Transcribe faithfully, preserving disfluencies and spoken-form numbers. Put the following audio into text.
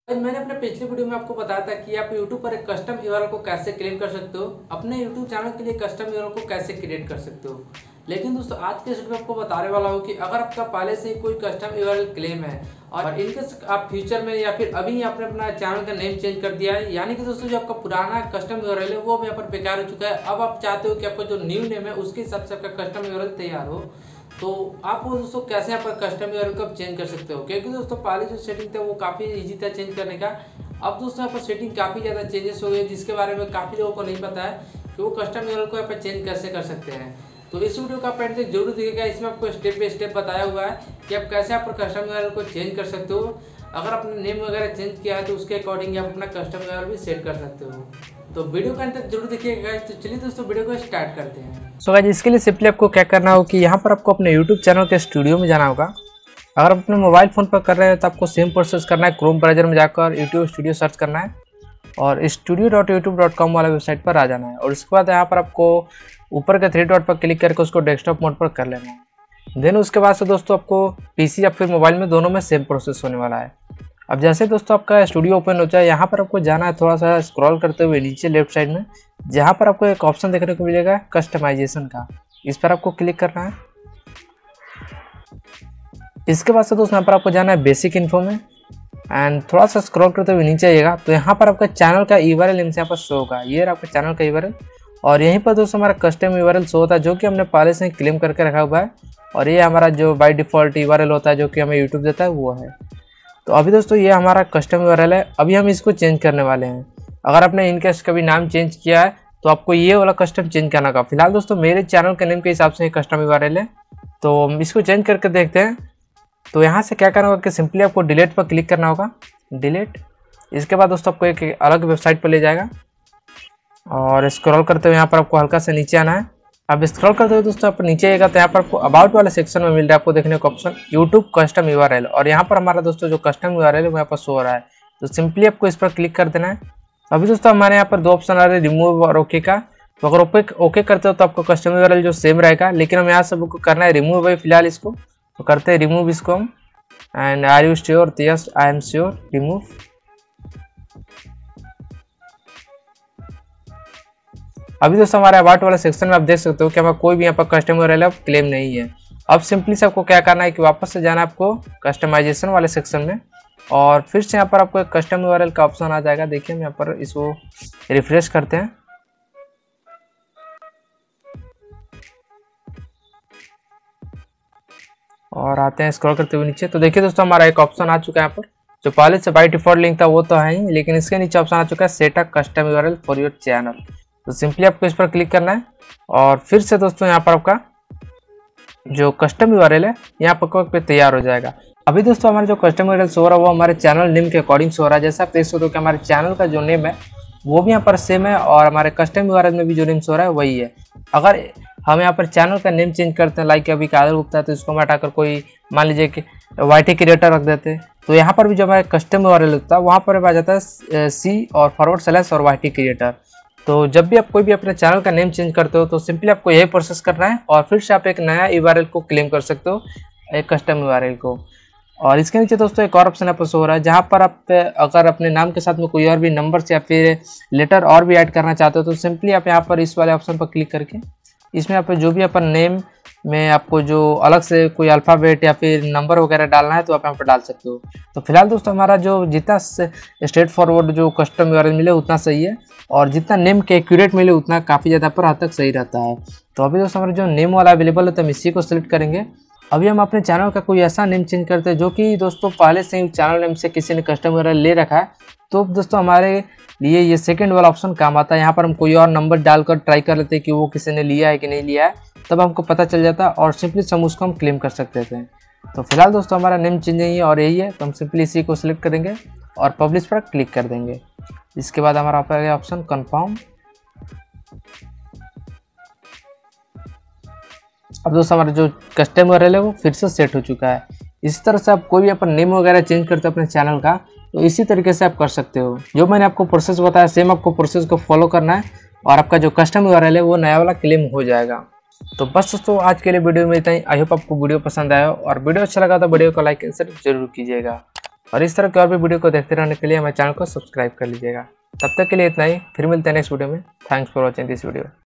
आज मैंने अपने पिछले वीडियो में आपको बताया था कि आप YouTube पर एक कस्टम यूआरएल को कैसे क्लेम कर सकते हो, अपने YouTube चैनल के लिए कस्टम यूआरएल को कैसे क्रिएट कर सकते हो। लेकिन दोस्तों आज के वीडियो में आपको बताने वाला हूँ कि अगर आपका पहले से ही कोई कस्टम यूआरएल क्लेम है और इनकेस आप फ्यूचर में या फिर अभी आपने अपना चैनल का नेम चेंज कर दिया है, यानी कि दोस्तों जो आपका पुराना कस्टम यूआरएल है वो भी यहाँ पर बेकार हो चुका है। अब आप चाहते हो कि आपका जो न्यू नेम है उसके हिसाब से आपका कस्टम यूआरएल तैयार हो, तो आप वो दोस्तों कैसे यहाँ पर कस्टम यूआरएल को चेंज कर सकते हो। क्योंकि दोस्तों पहले जो सेटिंग था वो काफ़ी इजी था चेंज करने का। अब दोस्तों यहाँ पर सेटिंग काफ़ी ज़्यादा चेंजेस हो गई, जिसके बारे में काफ़ी लोगों को नहीं पता है कि वो कस्टम यूआरएल को यहाँ पर चेंज कैसे कर सकते हैं। तो इस वीडियो का एंड तक जरूर देखिएगा, इसमें आपको स्टेप बाय स्टेप बताया हुआ है कि आप कैसे यहाँ पर कस्टम यूआरएल को चेंज कर सकते हो। अगर आपने नेम वगैरह चेंज किया है तो उसके अकॉर्डिंग आप अपना कस्टम यूआरएल भी सेट कर सकते हो। तो वीडियो का अंत तक जरूर देखिएगा। तो चलिए दोस्तों वीडियो को स्टार्ट करते हैं। सो गाइस इसके लिए सिंपली आपको क्या करना हो कि यहाँ पर आपको अपने यूट्यूब चैनल के स्टूडियो में जाना होगा। अगर आप अपने मोबाइल फ़ोन पर कर रहे हैं तो आपको सेम प्रोसेस करना है, क्रोम ब्राउज़र में जाकर यूट्यूब स्टूडियो सर्च करना है और studio dot YouTube dot com वाला वेबसाइट पर आ जाना है। और उसके बाद यहाँ पर आपको ऊपर के थ्री डॉट पर क्लिक करके उसको डेस्कटॉप मोड पर कर लेना है। देन उसके बाद से दोस्तों आपको पीसी या फिर मोबाइल में दोनों में सेम प्रोसेस होने वाला है। अब जैसे दोस्तों आपका स्टूडियो ओपन हो जाए, यहाँ पर आपको जाना है थोड़ा सा स्क्रॉल करते हुए नीचे लेफ्ट साइड में, जहाँ पर आपको एक ऑप्शन देखने को मिलेगा कस्टमाइजेशन का, इस पर आपको क्लिक करना है। इसके बाद से दोस्तों यहाँ पर आपको जाना है बेसिक इन्फो में एंड थोड़ा सा स्क्रॉल करते हुए नीचे आइएगा तो यहाँ पर आपका चैनल का यूआरएल लिंक यहाँ पर शो होगा। ये आपका चैनल का यूआरएल और यहीं पर दोस्तों हमारा कस्टम यूआरएल शो होता है जो कि हमने पहले से ही क्लेम करके रखा हुआ है। और ये हमारा जो बाय डिफ़ॉल्ट यूआरएल होता है जो कि हमें यूट्यूब देता है वो है। तो अभी दोस्तों ये हमारा कस्टम यूआरएल है, अभी हम इसको चेंज करने वाले हैं। अगर आपने इनकेस कभी नाम चेंज किया है तो आपको ये वाला कस्टम चेंज करना होगा। फिलहाल दोस्तों मेरे चैनल के नेम के हिसाब से कस्टम यूआरएल है, तो हम इसको चेंज करके देखते हैं। तो यहाँ से क्या करना होगा कि सिंपली आपको डिलीट पर क्लिक करना होगा, डिलीट। इसके बाद दोस्तों आपको एक अलग वेबसाइट पर ले जाएगा और स्क्रॉल करते हुए यहाँ पर आपको हल्का से नीचे आना है। अब स्क्रॉल करते हुए दोस्तों आप नीचे आएगा तो यहाँ पर आपको अबाउट वाले सेक्शन में मिल रहा है आपको देखने को ऑप्शन यूट्यूब कस्टम यूआरएल, और यहाँ पर हमारा दोस्तों जो कस्टम यूआरएल है वो यहाँ पर शो हो रहा है। तो सिंपली आपको इस पर क्लिक कर देना है। अभी दोस्तों हमारे यहाँ पर दो ऑप्शन आ रहे हैं, रिमूव और ओके का। तो अगर ओके ओके करते हो तो आपको कस्टम यूआरएल जो सेम रहेगा, लेकिन हम यहाँ से आपको करना है रिमूव है फिलहाल इसको। तो करते हैं रिमूव इसको हम and are you sure, yes I am sure, remove. अभी दोस्तों हमारे अबाउट वाले सेक्शन में आप देख सकते हो कि हमारा कोई भी यहाँ पर कस्टम यूआरएल क्लेम नहीं है। अब सिंपली से आपको क्या करना है कि वापस से जाना है आपको कस्टमाइजेशन वाले सेक्शन में और फिर से यहाँ पर आपको एक कस्टम यूआरएल का ऑप्शन आ जाएगा। देखिए हम यहाँ पर इसको रिफ्रेश करते हैं और आते हैं स्क्रॉल करते हुए नीचे। तो देखिए दोस्तों हमारा एक ऑप्शन आ चुका है यहाँ पर, जो पहले से बाय डिफॉल्ट लिंक था वो तो है ही, लेकिन इसके नीचे ऑप्शन आ चुका है set a custom URL for your channel. तो सिंपली आपको इस पर क्लिक करना है और फिर से दोस्तों यहाँ पर आपका जो कस्टम यूआरएल है यहाँ पर पे तैयार हो जाएगा। अभी दोस्तों हमारा जो कस्टम यूआरएल शो हो रहा है वो हमारे चैनल नेम के अकॉर्डिंग शो हो रहा है। जैसा आप देख सकते हो कि हमारे चैनल का जो नेम है वो भी यहाँ पर सेम है और हमारे कस्टम यूआरएल में भी जो नेम शो हो रहा है वही है। अगर हम यहाँ पर चैनल का नेम चेंज करते हैं, लाइक अभी कादर गुप्ता है तो इसको हम हटाकर कोई मान लीजिए कि वाईटी क्रिएटर रख देते हैं, तो यहाँ पर भी जो हमारा कस्टम यूआरएल होता है वहाँ पर आ जाता है सी और फॉरवर्ड स्लैश और वाईटी क्रिएटर। तो जब भी आप कोई भी अपने चैनल का नेम चेंज करते हो तो सिंपली आपको यही प्रोसेस करना है और फिर से आप एक नया यूआरएल को क्लेम कर सकते हो, एक कस्टम यूआरएल को। और इसके नीचे दोस्तों एक और ऑप्शन आपको शो हो रहा है जहाँ पर आप अगर अपने नाम के साथ में कोई और भी नंबर्स या फिर लेटर और भी ऐड करना चाहते हो तो सिंपली आप यहाँ पर इस वाले ऑप्शन पर क्लिक करके इसमें आप जो भी अपन नेम में आपको जो अलग से कोई अल्फ़ाबेट या फिर नंबर वगैरह डालना है तो आप यहाँ पर डाल सकते हो। तो फिलहाल दोस्तों हमारा जो जितना स्ट्रेट फॉरवर्ड जो कस्टम यूआरएल मिले उतना सही है और जितना नेम के एक्यूरेट मिले उतना काफ़ी ज़्यादा पर हद तक सही रहता है। तो अभी दोस्तों हमारा जो नेम वाला अवेलेबल है तो हम इसी को सिलेक्ट करेंगे। अभी हम अपने चैनल का कोई ऐसा नेम चेंज करते हैं जो कि दोस्तों पहले से ही चैनल नेम से किसी ने कस्टम यूआरएल ले रखा है, तो दोस्तों हमारे लिए ये सेकंड वाला ऑप्शन काम आता है। यहाँ पर हम कोई और नंबर डालकर ट्राई कर लेते हैं कि वो किसी ने लिया है कि नहीं लिया है, तब हमको पता चल जाता है और सिंपली हम उसको हम क्लेम कर सकते थे। तो फिलहाल दोस्तों हमारा नेम चेंज नहीं है और यही है, तो हम सिंपली इसी को सिलेक्ट करेंगे और पब्लिश पर क्लिक कर देंगे। इसके बाद हमारा ऑप्शन कन्फर्म। अब दोस्तों हमारा जो कस्टम यूआरएल है वो फिर से सेट हो चुका है। इसी तरह से आप कोई भी अपन नेम वगैरह चेंज करते हो अपने चैनल का तो इसी तरीके से आप कर सकते हो। जो मैंने आपको प्रोसेस बताया सेम आपको प्रोसेस को फॉलो करना है और आपका जो कस्टम यूआरएल है वो नया वाला क्लेम हो जाएगा। तो बस दोस्तों आज के लिए वीडियो में इतना ही। आई होप आपको वीडियो पसंद आया और वीडियो अच्छा लगा तो वीडियो को लाइक एंड शेयर जरूर कीजिएगा। और इस तरह के और भी वीडियो को देखते रहने के लिए हमारे चैनल को सब्सक्राइब कर लीजिएगा। तब तक के लिए इतना ही, फिर मिलते हैं नेक्स्ट वीडियो में। Thanks for watching this video.